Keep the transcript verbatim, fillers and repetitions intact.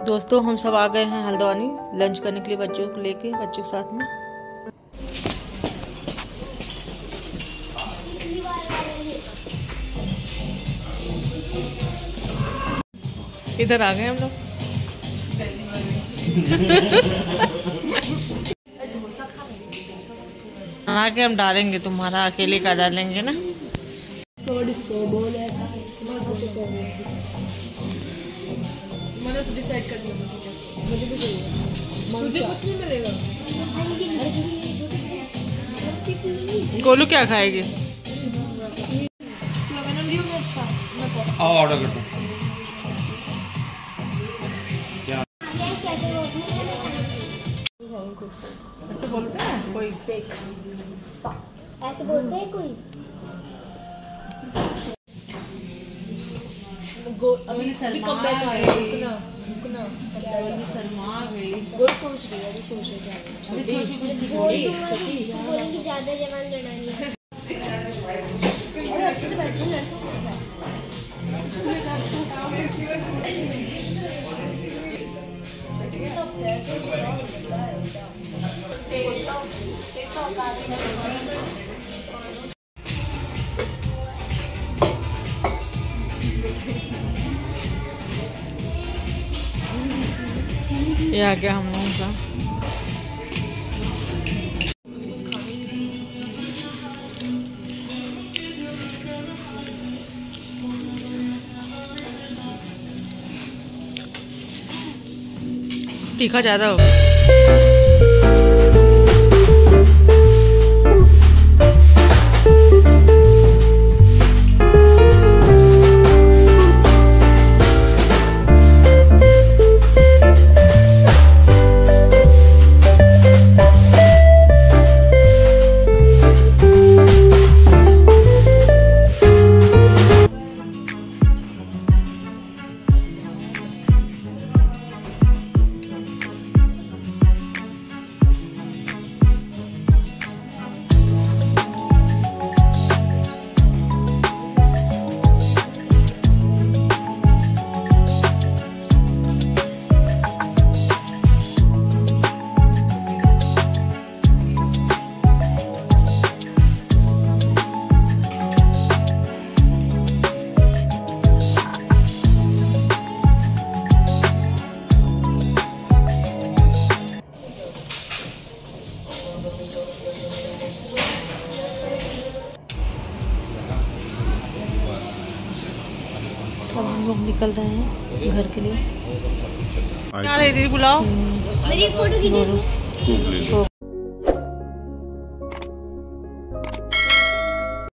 दोस्तों हम सब आ गए हैं हल्द्वानी लंच करने के लिए, बच्चों को लेके, बच्चों के साथ में। इधर आ गए हम लोग। बना के हम डालेंगे, तुम्हारा अकेले का डालेंगे ना। बोल ऐसा मैंने डिसाइड कर दिया, मुझे क्या मुझे भी चाहिए। मुझे कुछ नहीं मिलेगा। गोलू क्या खाएगी? आओ ऑर्डर कर दो। क्या ऐसे बोलते हैं कोई? फेक ऐसे बोलते हैं कोई? गो अभी शर्मा गई, रुकना रुकना, अभी शर्मा गई। वो सोच रही है, अभी सोच रही है, छोटी छोटी छोटी बोलेंगी ज्यादा जवान लड़ानी है। अच्छे से बैठो लड़का। ये आ गया हम लोगों का। तीखा ज्यादा हो हम लोग निकल रहे हैं घर के लिए। क्या रही दीदी? बुलाओ। मेरी फोटो खींचो।